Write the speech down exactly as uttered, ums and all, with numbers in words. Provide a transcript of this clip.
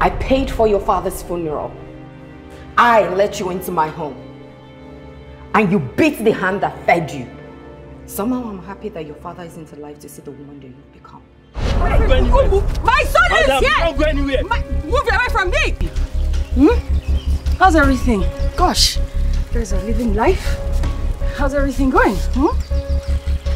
I paid for your father's funeral. I let you into my home. And you beat the hand that fed you. Somehow I'm happy that your father isn't alive to see the woman that you've become. Don't go anywhere. My son Madam, is here! Don't go anywhere. My, move away from me! Hmm? How's everything? Gosh, there's a living life. How's everything going? Hmm?